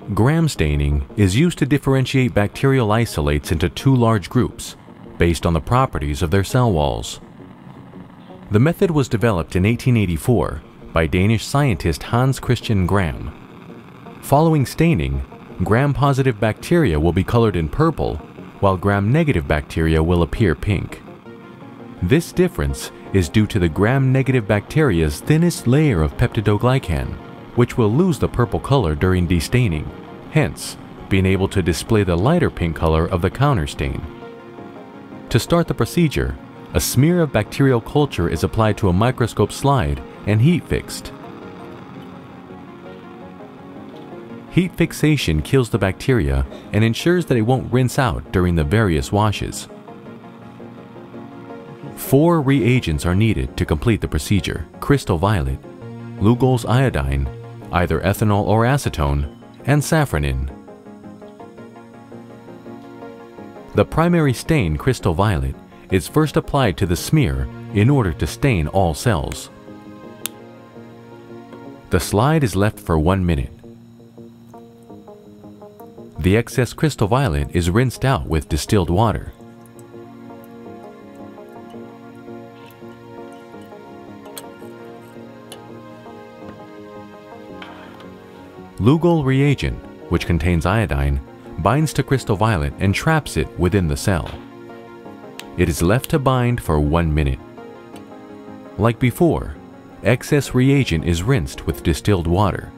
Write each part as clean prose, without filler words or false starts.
Gram staining is used to differentiate bacterial isolates into two large groups based on the properties of their cell walls. The method was developed in 1884 by Danish scientist Hans Christian Gram. Following staining, gram-positive bacteria will be colored in purple, while gram-negative bacteria will appear pink. This difference is due to the gram-negative bacteria's thinnest layer of peptidoglycan, which will lose the purple color during destaining, hence being able to display the lighter pink color of the counterstain. To start the procedure, a smear of bacterial culture is applied to a microscope slide and heat fixed. Heat fixation kills the bacteria and ensures that it won't rinse out during the various washes. 4 reagents are needed to complete the procedure: crystal violet, Lugol's iodine, either ethanol or acetone, and safranin. The primary stain, crystal violet, is first applied to the smear in order to stain all cells. The slide is left for 1 minute. The excess crystal violet is rinsed out with distilled water. Lugol reagent, which contains iodine, binds to crystal violet and traps it within the cell. It is left to bind for 1 minute. Like before, excess reagent is rinsed with distilled water.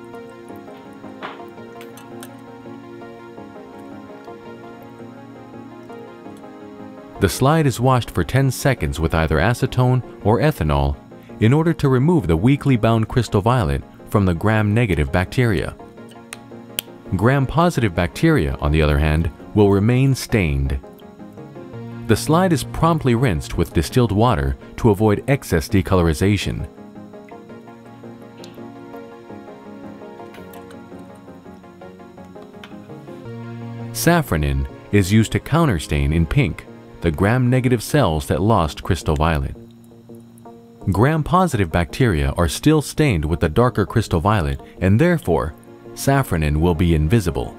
The slide is washed for 10 seconds with either acetone or ethanol in order to remove the weakly bound crystal violet from the gram-negative bacteria. Gram-positive bacteria, on the other hand, will remain stained. The slide is promptly rinsed with distilled water to avoid excess decolorization. Safranin is used to counterstain in pink the gram-negative cells that lost crystal violet. Gram-positive bacteria are still stained with the darker crystal violet, and therefore, safranin will be invisible.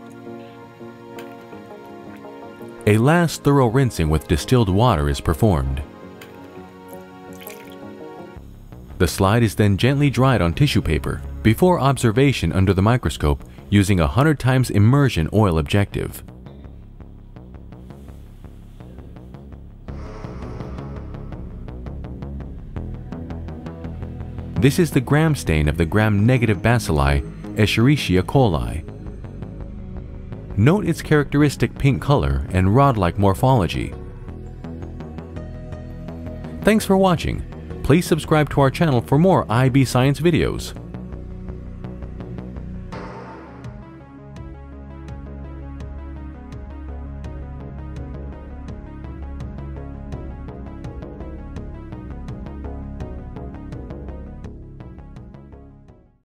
A last thorough rinsing with distilled water is performed. The slide is then gently dried on tissue paper before observation under the microscope using a 100 times immersion oil objective. This is the gram stain of the gram-negative bacilli Escherichia coli. Note its characteristic pink color and rod-like morphology. Thanks for watching. Please subscribe to our channel for more IB Science videos.